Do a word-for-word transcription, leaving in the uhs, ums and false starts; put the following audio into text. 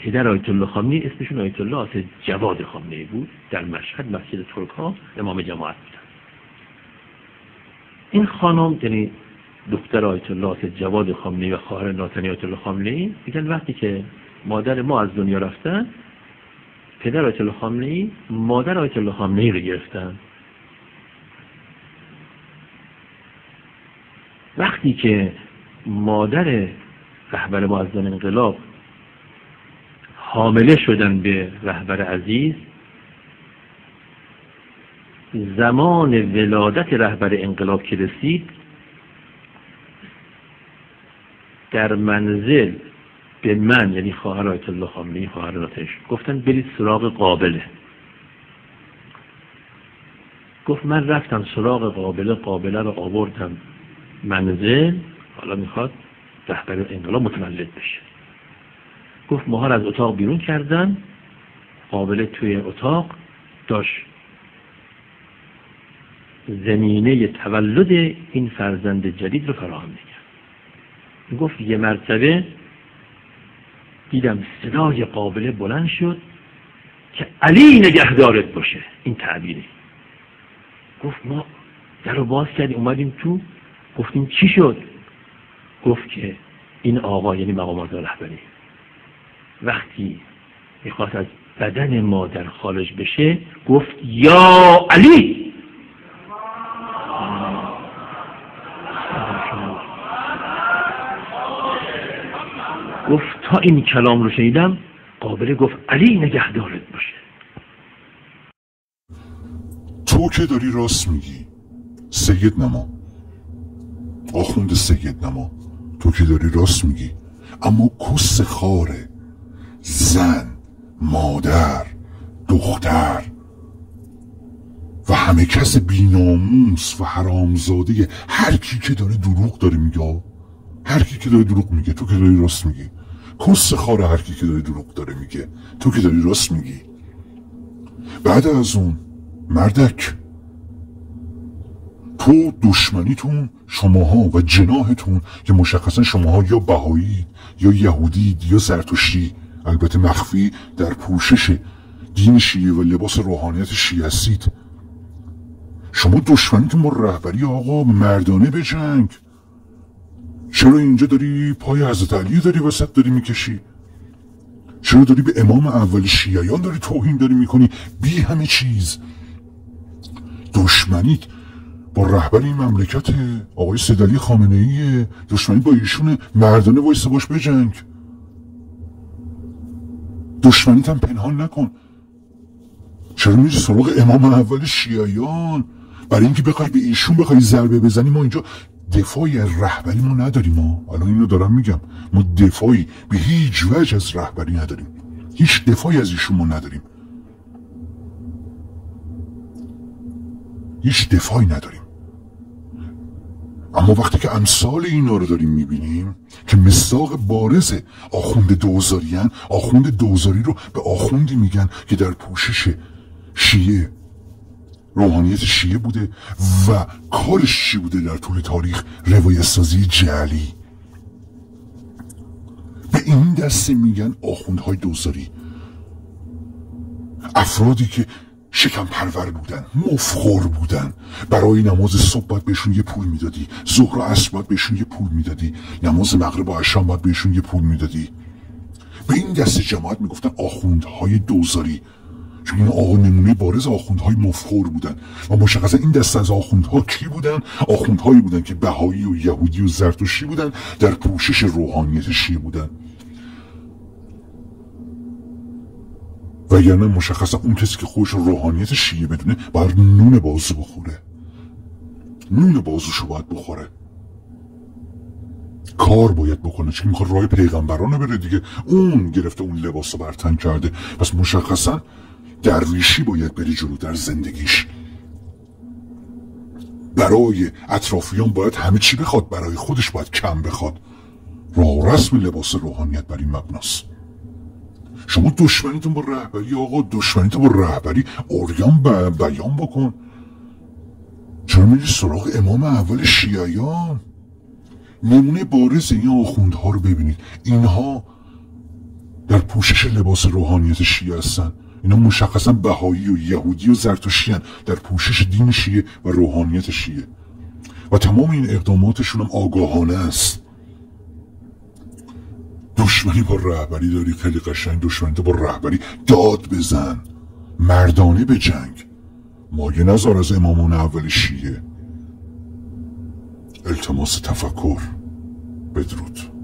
پدر آیت الله خامنه‌ای اسمشون آیت الله اسد جواد خامنه‌ای بود، در مشهد مسجد ترک‌ها امام جماعت بودن. این خانم یعنی دختر آیت الله اسد جواد خامنه‌ای و خواهر ناتنی آیت الله خامنه‌ای میگن وقتی که مادر ما از دنیا رفتن، پدر آیت الله خامنه‌ای مادر آیت الله خامنه‌ای رو گرفتن. وقتی که مادر رهبر معظم انقلاب حامله شدن به رهبر عزیز، زمان ولادت رهبر انقلاب که رسید، در منزل به من یعنی خواهر آیت الله خامنه‌ای خواهر ناتنیش گفتن برید سراغ قابله. گفت من رفتم سراغ قابله، قابله رو آوردم منزل، حالا میخواد رهبر انقلاب متولد بشه. گفت ماها از اتاق بیرون کردن، قابله توی اتاق داشت زمینه تولد این فرزند جدید رو فراهم میکرد. گفت یه مرتبه دیدم صدای قابله بلند شد که علی نگهدارت باشه، این تعبیری. گفت ما در رو باز کردیم اومدیم تو، گفتیم چی شد؟ گفت که این آقا یعنی مقام آزاد رهبری وقتی میخواست از بدن مادر خارج بشه گفت یا علی. گفت تا این کلام رو شنیدم قابله گفت علی نگهدارت باشه. تو که داری راست میگی سید نما، آخوند سید نما، تو که داری راست میگی، اما کس خاره، زن، مادر، دختر و همه کس بیناموس و حرامزاده، هر کی که داره دروغ داره میگه، هر کی که داره دروغ میگه تو که داری راست میگی. کس خاره هر کی که داره دروغ داره میگه تو که داری راست میگی. بعد از اون مردک، تو دشمنیتون شماها و جناحتون که مشخصا شماها یا بهایی یا یهودی یا زرتشتی، البته مخفی در پوشش دین شیعه و لباس روحانیت شیعه هستید، شما دشمنیتون با رهبری آقا مردانه بجنگ. چرا اینجا داری پای حضرت علی داری وسط داری میکشی؟ چرا داری به امام اول شیعیان داری توهین داری میکنی؟ بی همه چیز دشمنیت با رهبر این مملکت آقای سید علی خامنه‌ای، دشمنی با ایشون مردانه وایسا باش بجنگ. دشمنیت هم پنهان نکن. چرا میری سراغ امام اول شیعیان؟ برای اینکه بخوای به ایشون بخوای ضربه بزنی. ما اینجا دفاعی از رهبری ما نداریم. ما الان اینو دارم میگم، ما دفاعی به هیچ وجه از رهبری نداریم، هیچ دفاعی از ایشون ما نداریم، هیچ دفاعی نداریم. اما وقتی که امثال اینا رو داریم میبینیم که مصداق بارز آخوند دوزاریان، آخوند دوزاری رو به آخوندی میگن که در پوشش شیعه، روحانیت شیعه بوده و کارش چی بوده در طول تاریخ؟ روایت سازی جعلی. به این دسته میگن آخوندهای دوزاری. افرادی که شکم پرور بودن، مفخور بودن، برای نماز صبح باید بهشون یه پول میدادی، ظهر و عصر باید بهشون یه پول میدادی، نماز مغرب و عشا باید بهشون یه پول میدادی. به این دسته جماعت میگفتن آخوندهای دوزاری، چون این آقا نمونه بارز آخوندهای مفخور بودن. و مشخصا این دسته از آخوندها کی بودن؟ آخوندهایی بودن که بهایی و یهودی و زرتشتی بودن، در پوشش روحانیت شیعه بودن. وگرنه مشخصا اون کسی که خودش روحانیت شیعه بدونه باید نون بازو بخوره، نون بازوشو باید بخوره، کار باید بکنه، چون میخواد راه پیغمبرانه بره دیگه. اون گرفته اون لباسو بر تن کرده، پس مشخصا درویشی باید بری جلو در زندگیش. برای اطرافیان باید همه چی بخواد، برای خودش باید کم بخواد. راه و رسم لباس روحانیت بر این مبناست. شما دشمنیتون با رهبری آقا، دشمنیتون با رهبری اوریان بیان بکن. چرا میری سراغ امام اول شیعیان؟ نمونه بارز این آخوندها رو ببینید. اینها در پوشش لباس روحانیت شیعه هستن. اینا مشخصا بهایی و یهودی و زرتشتی هستن، در پوشش دین شیعه و روحانیت شیعه، و تمام این اقداماتشون هم آگاهانه است. دشمنی با رهبری داری، خیلی قشنگ دشمنی با رهبری، داد بزن، مردانه به جنگ، مایه نذار از امامان اول شیعه. التماس تفکر. بدرود.